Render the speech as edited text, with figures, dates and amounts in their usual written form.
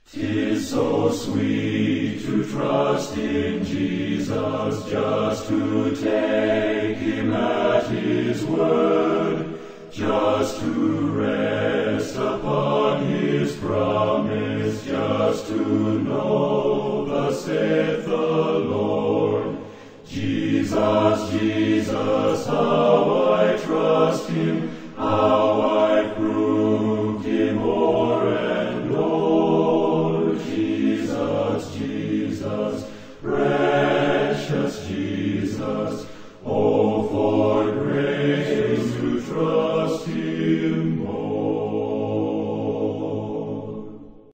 'Tis so sweet to trust in Jesus, just to take him at his word, just to rest upon his promise, just to know thus saith the Lord. Jesus, Jesus.